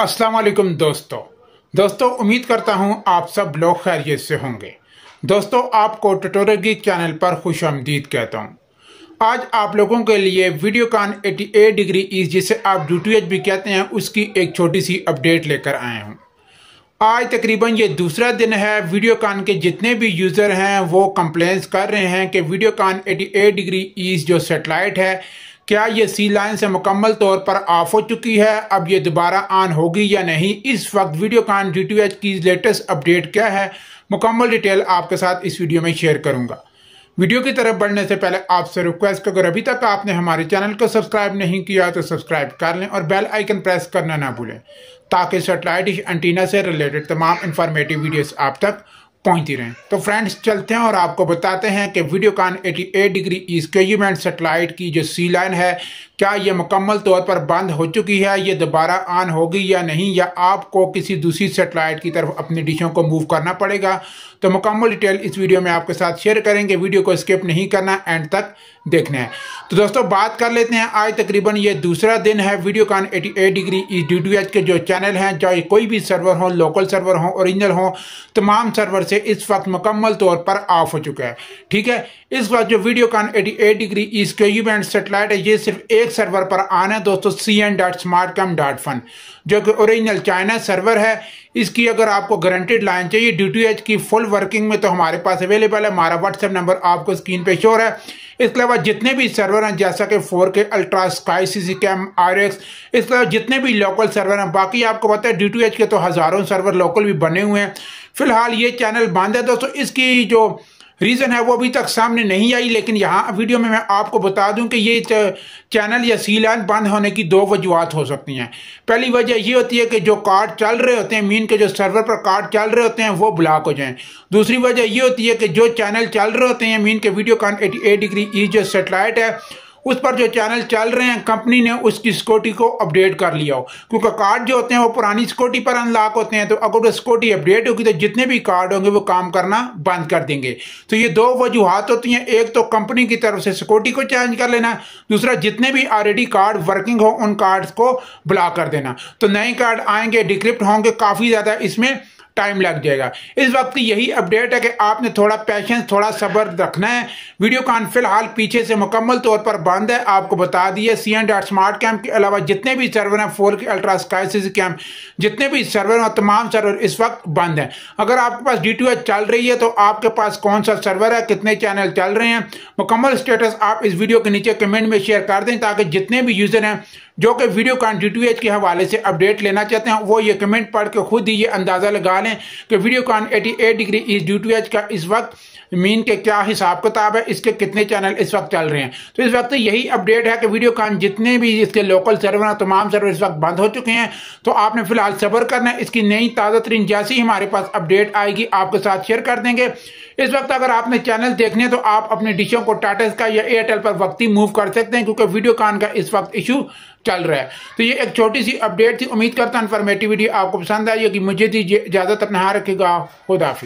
अस्सलाम वालेकुम दोस्तों उम्मीद करता हूं आप सब लोग खैरियत से होंगे। दोस्तों आपको ट्यूटोरियल गीक चैनल पर खुशामदीद कहता हूं। आज आप लोगों के लिए वीडियोकॉन 88 डिग्री ईस्ट जिसे आप DTH भी कहते हैं उसकी एक छोटी सी अपडेट लेकर आए हूं। आज तकरीबन ये दूसरा दिन है। वीडियोकॉन के जितने भी यूज़र हैं वो कंप्लेंट्स कर रहे हैं कि वीडियोकॉन 88 डिग्री ईस्ट जो सेटेलाइट है क्या ये सी लाइन से मुकम्मल तौर पर ऑफ हो चुकी है, अब ये दोबारा ऑन होगी या नहीं। इस वक्त वीडियोकॉन DTH की लेटेस्ट अपडेट क्या है, मुकम्मल डिटेल आपके साथ इस वीडियो में शेयर करूंगा। वीडियो की तरफ बढ़ने से पहले आपसे रिक्वेस्ट, अगर अभी तक आपने हमारे चैनल को सब्सक्राइब नहीं किया तो सब्सक्राइब कर लें और बेल आइकन प्रेस करना ना भूलें ताकि सैटेलाइट डिश एंटीना से रिलेटेड तमाम इंफॉर्मेटिव वीडियोस आप तक पहुंचती रहें। तो फ्रेंड्स चलते हैं और आपको बताते हैं कि वीडियोकॉन 88 डिग्री ईस्ट के सैटेलाइट की जो सी लाइन है क्या ये मुकम्मल तौर पर बंद हो चुकी है, ये दोबारा ऑन होगी या नहीं, या आपको किसी दूसरी सैटेलाइट की तरफ अपनी डिशों को मूव करना पड़ेगा। तो मुकम्मल डिटेल इस वीडियो में आपके साथ शेयर करेंगे। वीडियो को स्किप नहीं करना, एंड तक देखना है। तो दोस्तों बात कर लेते हैं, आज तकरीबन ये दूसरा दिन है। वीडियोकॉन 88 डिग्री ईस्ट DTH के जो चैनल हैं, चाहे कोई भी सर्वर हो, लोकल सर्वर हो, ओरिजिनल हो, तमाम सर्वर से इस वक्त मुकम्मल तौर पर ऑफ हो चुका है। ठीक है, इस वक्त जो वीडियोकॉन 88 डिग्री ईस्ट के सैटेलाइट है ये सिर्फ एक सर्वर पर आना है दोस्तों, cn.smartcam.fun जो कि ओरिजिनल चाइना सर्वर है। इसकी अगर आपको गारंटेड लाइन चाहिए DTH की फुल वर्किंग में तो हमारे पास अवेलेबल है। हमारा व्हाट्सएप नंबर आपको स्क्रीन पे शो है। इसके अलावा जितने भी सर्वर हैं जैसा कि 4K ultra, sky, CCCam, RX, इसके अलावा जितने भी लोकल सर्वर हैं, बाकी आपको पता है DTH के तो हज़ारों सर्वर लोकल भी बने हुए हैं। फिलहाल ये चैनल बंद है दोस्तों। इसकी जो रीज़न है वो अभी तक सामने नहीं आई, लेकिन यहाँ वीडियो में मैं आपको बता दूं कि ये चैनल या सी लाइन बंद होने की दो वजूहत हो सकती हैं। पहली वजह ये होती है कि जो कार्ड चल रहे होते हैं, मीन के जो सर्वर पर कार्ड चल रहे होते हैं वो ब्लॉक हो जाएं। दूसरी वजह ये होती है कि जो चैनल चल रहे होते हैं, मीन के वीडियोकॉन 88 डिग्री ईस्ट जो सेटेलाइट है उस पर जो चैनल चल रहे हैं कंपनी ने उसकी सिक्योरिटी को अपडेट कर लिया हो, क्योंकि कार्ड जो होते हैं वो पुरानी सिक्योरिटी पर अनलॉक होते हैं। तो अगर वो सिक्योरिटी अपडेट होगी तो जितने भी कार्ड होंगे वो काम करना बंद कर देंगे। तो ये दो वजूहत होती हैं, एक तो कंपनी की तरफ से सिक्योरिटी को चेंज कर लेना, दूसरा जितने भी ऑलरेडी कार्ड वर्किंग हो उन कार्ड्स को ब्लॉक कर देना। तो नए कार्ड आएंगे, डिक्रिप्ट होंगे, काफ़ी ज़्यादा इसमें टाइम लग जाएगा। इस वक्त यही अपडेट है कि आपने थोड़ा पेशेंस, थोड़ा सब्र रखना है। वीडियोकॉन फिलहाल पीछे से मुकम्मल तौर पर बंद है। आपको बता दिए cn.smartcam के अलावा जितने भी सर्वर हैं, 4K अल्ट्रा, स्काई, CCCam, जितने भी सर्वर हैं तमाम सर्वर इस वक्त बंद हैं। अगर आपके पास DTH चल रही है तो आपके पास कौन सा सर्वर है, कितने चैनल चल रहे हैं, मुकम्मल स्टेटस आप इस वीडियो के नीचे कमेंट में शेयर कर दें ताकि जितने भी यूजर हैं जो कि वीडियोकॉन DTH के हवाले से अपडेट लेना चाहते हैं वो ये कमेंट पढ़ के खुद ही ये अंदाज़ा लगा लें कि वीडियोकॉन 88 डिग्री ईस्ट DTH का इस वक्त मीन के क्या हिसाब किताब है, इसके कितने चैनल इस वक्त चल रहे हैं। तो इस वक्त यही अपडेट है कि वीडियोकॉन जितने भी इसके लोकल सर्वर हैं तमाम सर्वर इस वक्त बंद हो चुके हैं। तो आपने फिलहाल सब्र करना है। इसकी नई ताज़ा तरीन जैसी हमारे पास अपडेट आएगी आपके साथ शेयर कर देंगे। इस वक्त अगर आपने चैनल देखने तो आप अपने डिशों को टाटा स्काई या एयरटेल पर वक्ती मूव कर सकते हैं, क्योंकि वीडियोकॉन का इस वक्त इशू चल रहा है। तो ये एक छोटी सी अपडेट थी। उम्मीद करता हूं इन्फॉर्मेटिव वीडियो आपको पसंद आई होगी। मुझे दीजिए इजाजत, अपना ख्याल रखिएगा। खुदा हाफिज़।